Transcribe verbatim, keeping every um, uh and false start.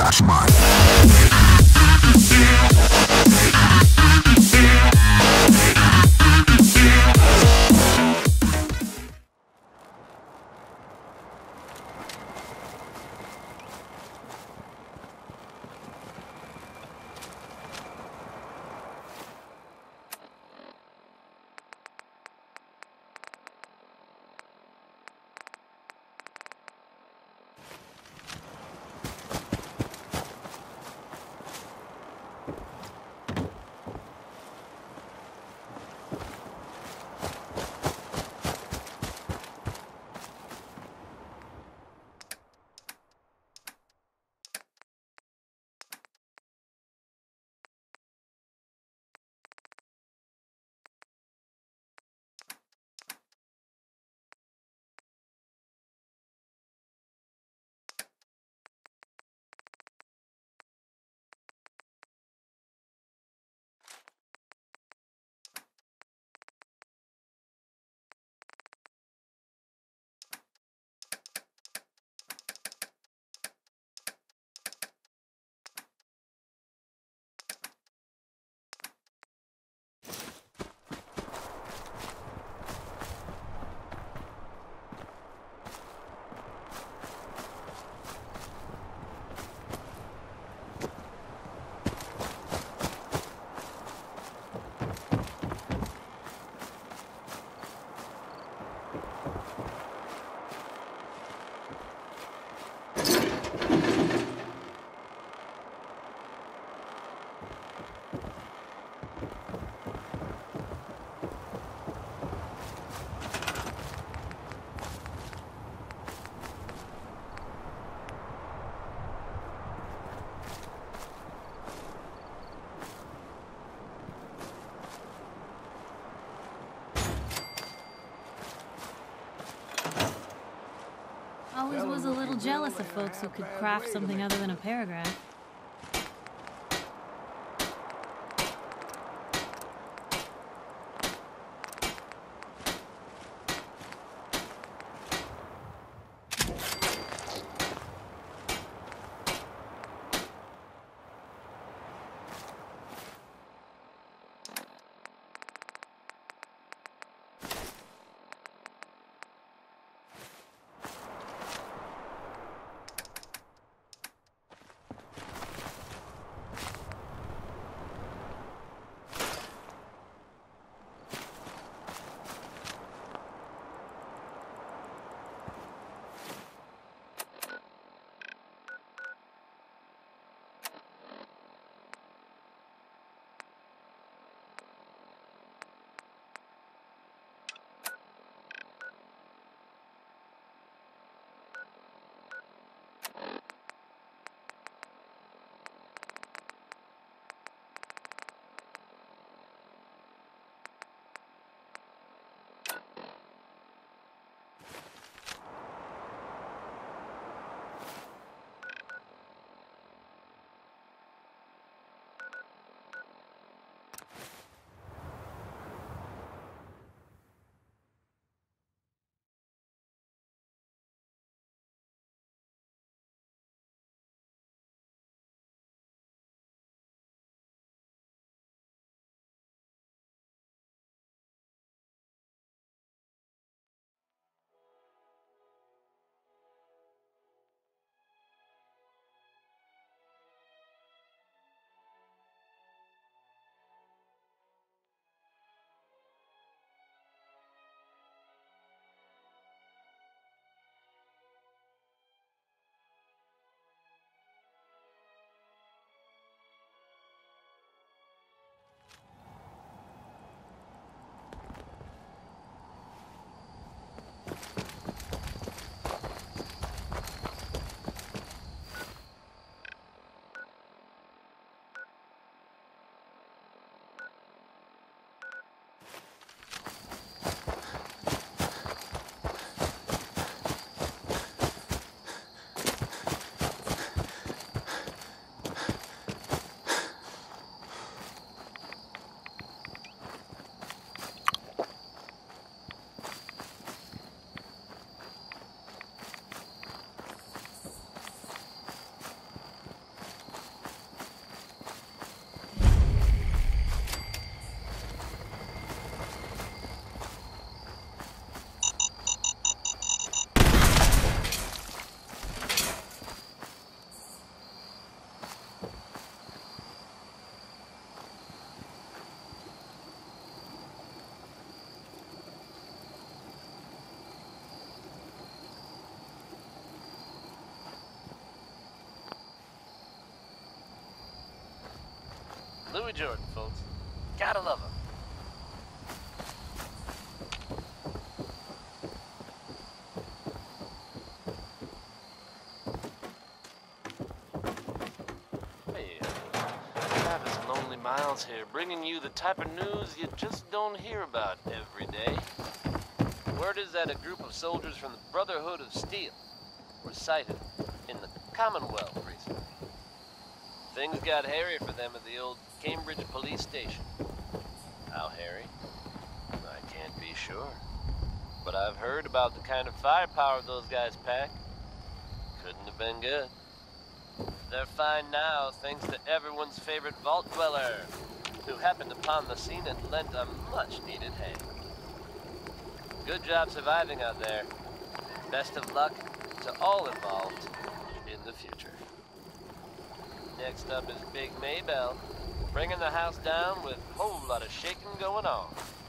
Mastermind. Always was a little jealous of folks who could craft something other than a paragraph. Louis Jordan, folks. Gotta love him. Miles here, bringing you the type of news you just don't hear about every day. Word is that a group of soldiers from the Brotherhood of Steel were sighted in the Commonwealth recently. Things got hairy for them at the old Cambridge police station. How hairy? I can't be sure. But I've heard about the kind of firepower those guys pack. Couldn't have been good. They're fine now, thanks to everyone's favorite vault dweller, who happened upon the scene and lent a much-needed hand. Good job surviving out there. Best of luck to all involved in the future. Next up is Big Maybell, bringing the house down with a whole lot of shaking going on.